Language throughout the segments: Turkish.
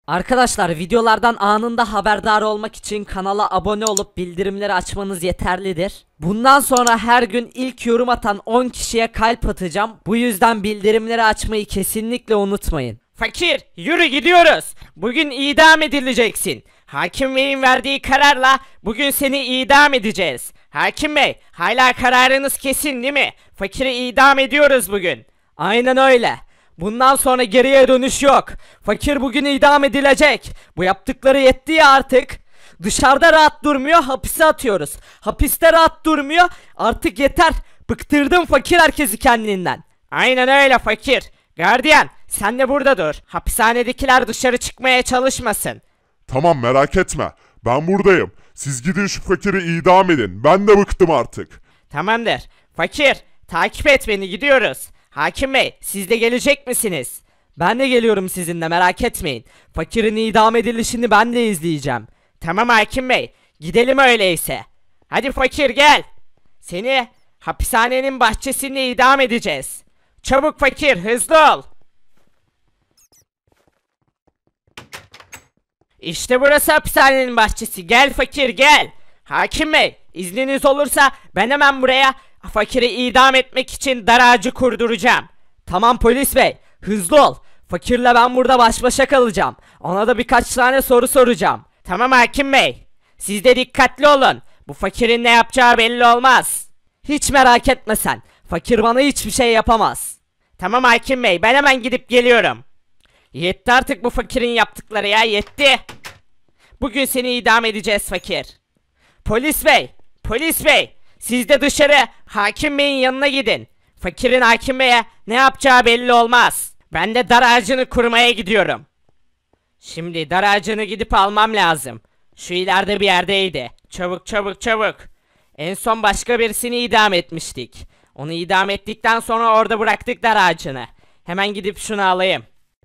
Arkadaşlar videolardan anında haberdar olmak için kanala abone olup bildirimleri açmanız yeterlidir. Bundan sonra her gün ilk yorum atan 10 kişiye kalp atacağım. Bu yüzden bildirimleri açmayı kesinlikle unutmayın. Fakir, yürü gidiyoruz. Bugün idam edileceksin. Hakim Bey'in verdiği kararla bugün seni idam edeceğiz. Hakim Bey, hala kararınız kesin değil mi? Fakiri idam ediyoruz bugün. Aynen öyle. Bundan sonra geriye dönüş yok. Fakir bugün idam edilecek. Bu yaptıkları yetti ya artık. Dışarıda rahat durmuyor, hapise atıyoruz. Hapiste rahat durmuyor. Artık yeter. Bıktırdım fakir herkesi kendinden. Aynen öyle fakir. Gardiyan, sen de burada dur. Hapishanedekiler dışarı çıkmaya çalışmasın. Tamam, merak etme. Ben buradayım. Siz gidin şu fakiri idam edin. Ben de bıktım artık. Tamamdır. Fakir, takip et beni, gidiyoruz. Hakim Bey, siz de gelecek misiniz? Ben de geliyorum sizinle, merak etmeyin. Fakirin idam edilişini ben de izleyeceğim. Tamam Hakim Bey, gidelim öyleyse. Hadi fakir gel. Seni hapishanenin bahçesinde idam edeceğiz. Çabuk fakir, hızlı ol. İşte burası hapishanenin bahçesi. Gel fakir gel. Hakim Bey, izniniz olursa ben hemen buraya fakiri idam etmek için dar ağacı kurduracağım. Tamam polis bey, hızlı ol. Fakirle ben burada baş başa kalacağım. Ona da birkaç tane soru soracağım. Tamam Hakim Bey. Siz de dikkatli olun. Bu fakirin ne yapacağı belli olmaz. Hiç merak etme sen. Fakir bana hiçbir şey yapamaz. Tamam Hakim Bey, ben hemen gidip geliyorum. Yetti artık bu fakirin yaptıkları ya, yetti. Bugün seni idam edeceğiz fakir. Polis bey, polis bey. Siz de dışarı Hakim Bey'in yanına gidin. Fakirin Hakim Bey'e ne yapacağı belli olmaz. Ben de dar ağacını kurmaya gidiyorum. Şimdi dar ağacını gidip almam lazım. Şu ileride bir yerdeydi. Çabuk çabuk çabuk. En son başka birisini idam etmiştik. Onu idam ettikten sonra orada bıraktık dar ağacını. Hemen gidip şunu alayım.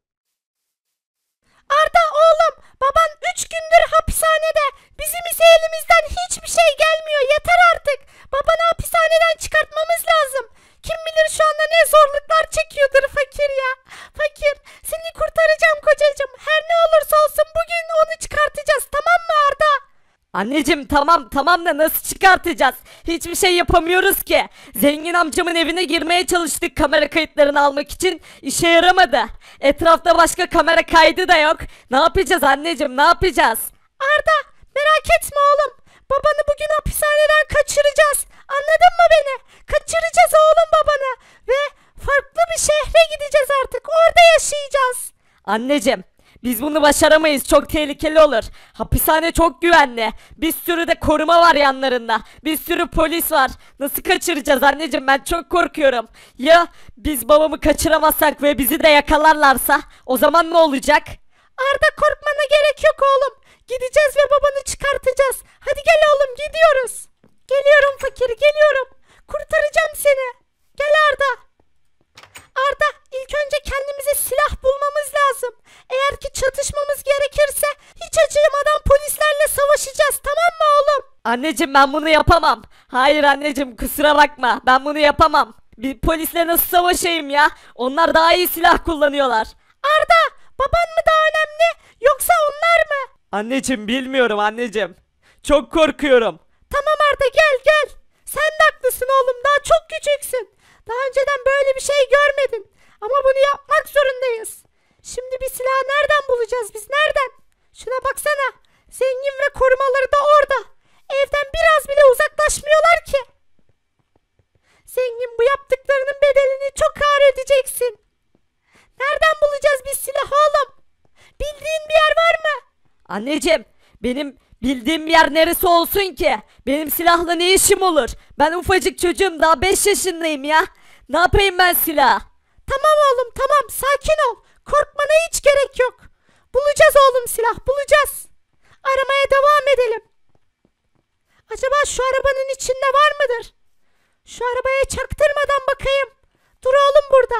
Arda oğlum, baban 3 gündür hapishanede. Bizim ise elimizden hiçbir şey gelmiyor. Yeter artık. Babanı hapishaneden çıkartmamız lazım. Kim bilir şu anda ne zorluklar çekiyordur fakir ya. Fakir, seni kurtaracağım kocacığım. Her ne olursa olsun bugün onu çıkartacağız, tamam mı Arda? Anneciğim tamam da nasıl çıkartacağız? Hiçbir şey yapamıyoruz ki. Zengin amcamın evine girmeye çalıştık kamera kayıtlarını almak için. İşe yaramadı. Etrafta başka kamera kaydı da yok. Ne yapacağız anneciğim, ne yapacağız? Arda, merak etme oğlum. Babanı bugün hapishaneden kaçıracağız. Anladın mı beni? Kaçıracağız oğlum babanı. Ve farklı bir şehre gideceğiz artık. Orada yaşayacağız. Anneciğim, biz bunu başaramayız. Çok tehlikeli olur. Hapishane çok güvenli. Bir sürü de koruma var yanlarında. Bir sürü polis var. Nasıl kaçıracağız anneciğim? Ben çok korkuyorum. Ya biz babamı kaçıramazsak ve bizi de yakalarlarsa? O zaman ne olacak? Arda, korkmana gerek yok oğlum. Gideceğiz ve babanı çıkartacağız. Hadi gel oğlum, gidiyoruz. Geliyorum fakir, geliyorum. Kurtaracağım seni. Gel Arda. Arda, ilk önce kendimize silah bulmamız lazım. Eğer ki çatışmamız gerekirse hiç acımadan polislerle savaşacağız, tamam mı oğlum? Anneciğim ben bunu yapamam. Hayır anneciğim, kusura bakma. Ben bunu yapamam. Bir polisle nasıl savaşayım ya? Onlar daha iyi silah kullanıyorlar. Arda, baban mı daha önemli yoksa onlar mı? Anneciğim bilmiyorum anneciğim. Çok korkuyorum. Tamam Arda, gel gel. Sen de haklısın oğlum, daha çok küçüksün. Daha önceden böyle bir şey görmedin. Ama bunu yapmak zorundayız. Şimdi bir silah nereden bulacağız biz, nereden? Şuna baksana. Zengin ve korumaları da orada. Evden biraz bile uzaklaşmıyorlar ki. Zengin, bu yaptıklarının bedelini çok ağır ödeyeceksin. Nereden bulacağız biz silah oğlum? Bildiğin bir yer var mı? Anneciğim benim bildiğim bir yer neresi olsun ki? Benim silahla ne işim olur? Ben ufacık çocuğum, daha 5 yaşındayım ya. Ne yapayım ben silah? Tamam oğlum, tamam, sakin ol. Korkmana hiç gerek yok. Bulacağız oğlum, silah bulacağız. Aramaya devam edelim. Acaba şu arabanın içinde var mıdır? Şu arabaya çaktırmadan bakayım. Dur oğlum burada.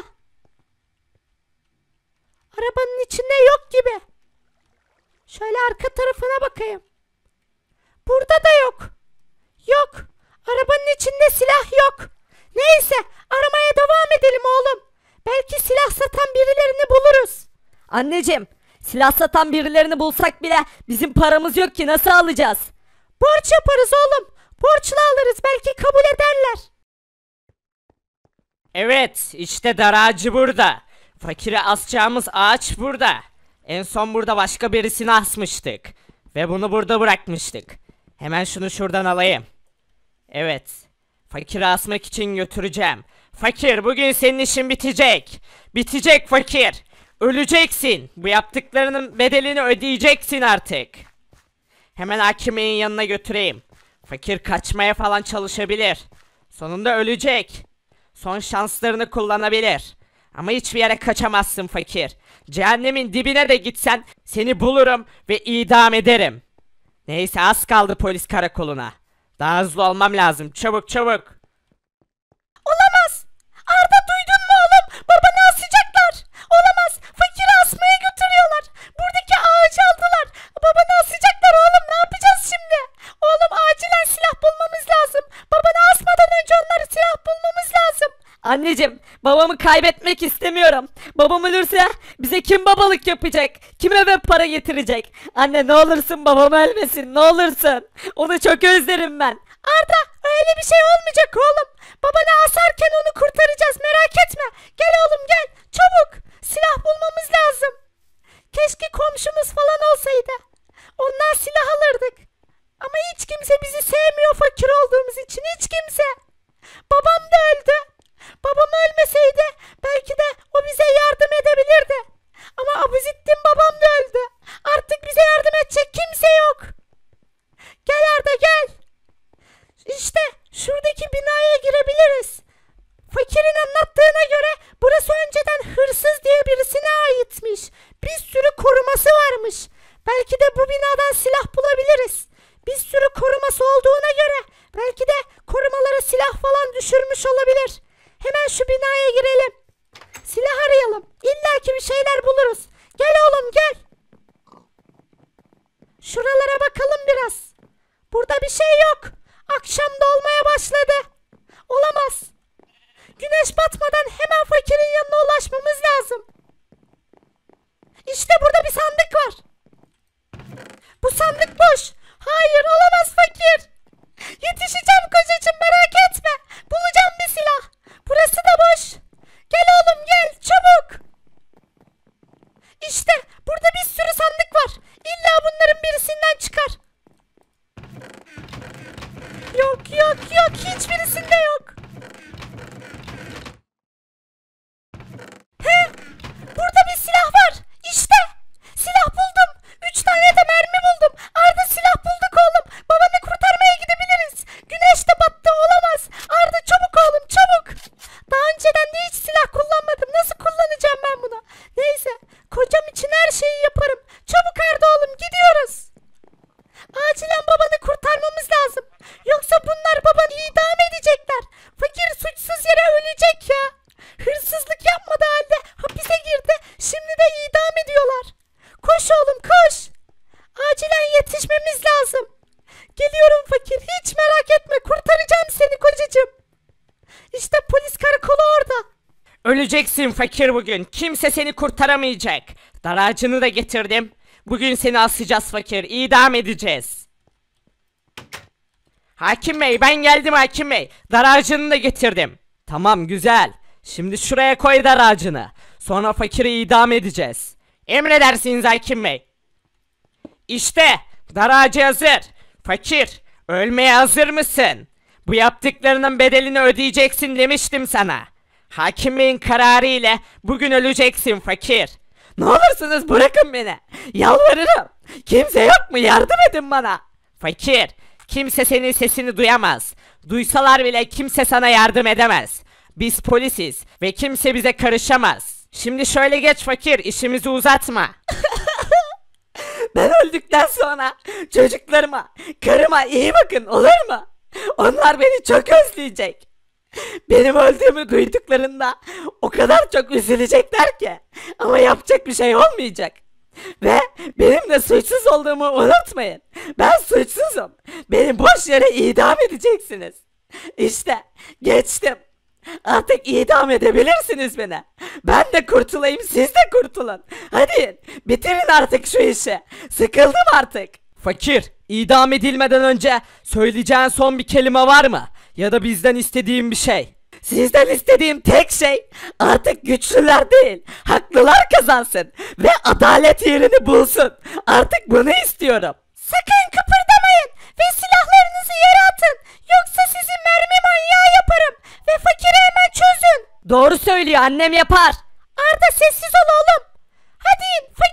Arabanın içinde yok gibi. Şöyle arka tarafına bakayım. Burada da yok. Yok. Arabanın içinde silah yok. Neyse, aramaya devam edelim oğlum. Belki silah satan birilerini buluruz. Anneciğim Silah satan birilerini bulsak bile bizim paramız yok ki, nasıl alacağız? Borç yaparız oğlum. Borçla alırız, belki kabul ederler. Evet, işte dar ağacı burada. Fakiri asacağımız ağaç burada. En son burada başka birisini asmıştık. Ve bunu burada bırakmıştık. Hemen şunu şuradan alayım. Evet. Fakiri asmak için götüreceğim. Fakir, bugün senin işin bitecek. Bitecek fakir. Öleceksin. Bu yaptıklarının bedelini ödeyeceksin artık. Hemen Hakim Bey'in yanına götüreyim. Fakir kaçmaya falan çalışabilir. Sonunda ölecek. Son şanslarını kullanabilir. Ama hiçbir yere kaçamazsın fakir. Cehennemin dibine de gitsen seni bulurum ve idam ederim. Neyse, az kaldı polis karakoluna. Daha hızlı olmam lazım. Çabuk çabuk. Olamaz. Arda, duydun mu oğlum? Babanı asacaklar. Olamaz. Fakiri asmaya götürüyorlar. Buradaki ağacı aldılar. Babanı asacaklar oğlum. Ne yapacağız şimdi? Oğlum, acilen silah bulmamız lazım. Babanı asmadan önce onları silah bulmamız lazım. Anneciğim, babamı kaybetmek istemiyorum. Babam ölürse bize kim babalık yapacak? Kim eve para getirecek? Anne, ne olursun babam ölmesin, ne olursun. Onu çok özlerim ben. Arda, öyle bir şey olmayacak oğlum. Babanı asarken onu kurtaracağız, merak etme. Gel oğlum gel, çabuk. Silah bulmamız lazım. Keşke komşumuz falan olsaydı. Ondan silah alırdık. Ama hiç kimse bizi sevmiyor fakir olduğumuz için, hiç kimse. Babam da öldü. Babam ölmeseydi belki de o bize yardım edebilirdi. Ama Abuzettin babam da öldü. Artık bize yardım edecek kimse yok. Gel Arda gel. İşte şuradaki binaya girebiliriz. Fakirin anlattığına göre burası önceden hırsız diye birisine aitmiş. Bir sürü koruması varmış. Belki de bu binadan silah bulabiliriz. Bir sürü koruması olduğuna göre belki de korumalara silah falan düşürmüş olabilir. Hemen şu binaya girelim. Silah arayalım. İlla ki bir şeyler buluruz. Gel oğlum gel. Şuralara bakalım biraz. Burada bir şey yok. Akşam da olmaya başladı. Olamaz. Güneş batmadan hemen fakirin yanına ulaşmamız lazım. İşte burada bir sandık var. Bu sandık boş. Hayır, olamaz fakir. Yetişeceğim kocacığım, merak etme. Bulacağım bir silah. Burası da boş. Gel oğlum gel çabuk. İşte burada bir sürü sandık var. İlla bunların birisinden çıkar. Yok yok yok, hiçbirisinde yok. He? Burada bir silah var. İşte. Silah buldum. 3 tane de mermi buldum. Arda, silah bulduk oğlum. Babanı kurtarmaya gidebiliriz. Güneş de battı, olamaz. Arda çabuk oğlum çabuk. Daha önceden de hiç silah kullanmadım. Nasıl kullanacağım ben bunu? Neyse. Kocam için her şeyi yaparım. Çabuk Arda oğlum, gidiyoruz. Acilen babanı kurtarmamız lazım. Yoksa bunlar babanı idam edecekler. Fakir suçsuz yere ölecek ya. Hırsızlık yapmadığı halde hapise girdi. Şimdi de idam ediyorlar. Koş oğlum koş. Acilen yetişmemiz lazım. Geliyorum fakir, hiç merak etme, kurtaracağım seni kocacığım. İşte polis karakolu orada. Öleceksin fakir bugün. Kimse seni kurtaramayacak. Dar ağacını da getirdim. Bugün seni asacağız fakir. İdam edeceğiz. Hakim Bey, ben geldim Hakim Bey. Dar ağacını da getirdim. Tamam, güzel. Şimdi şuraya koy dar ağacını. Sonra fakiri idam edeceğiz. Emredersiniz Hakim Bey. İşte dar ağacı hazır. Fakir, ölmeye hazır mısın? Bu yaptıklarının bedelini ödeyeceksin demiştim sana. Hakim Bey'in kararı ile bugün öleceksin fakir. Ne olursunuz bırakın beni. Yalvarırım. Kimse yok mu? Yardım edin bana. Fakir, kimse senin sesini duyamaz. Duysalar bile kimse sana yardım edemez. Biz polisiz ve kimse bize karışamaz. Şimdi şöyle geç fakir, işimizi uzatma. Ben öldükten sonra çocuklarıma, karıma iyi bakın, olur mu? Onlar beni çok özleyecek. Benim öldüğümü duyduklarında o kadar çok üzülecekler ki. Ama yapacak bir şey olmayacak. Ve benim de suçsuz olduğumu unutmayın. Ben suçsuzum. Beni boş yere idam edeceksiniz. İşte geçtim. Artık idam edebilirsiniz beni. Ben de kurtulayım, siz de kurtulun. Hadi bitirin artık şu işi. Sıkıldım artık. Fakir, idam edilmeden önce söyleyeceğin son bir kelime var mı? Ya da bizden istediğin bir şey. Sizden istediğim tek şey artık güçlüler değil, haklılar kazansın ve adalet yerini bulsun. Artık bunu istiyorum. Sakın kıpırdamayın ve silahlarınızı yere atın. Yoksa sizi mermi manyağı yaparım ve fakiri hemen çözün. Doğru söylüyor, annem yapar. Arda sessiz ol oğlum. Hadi in,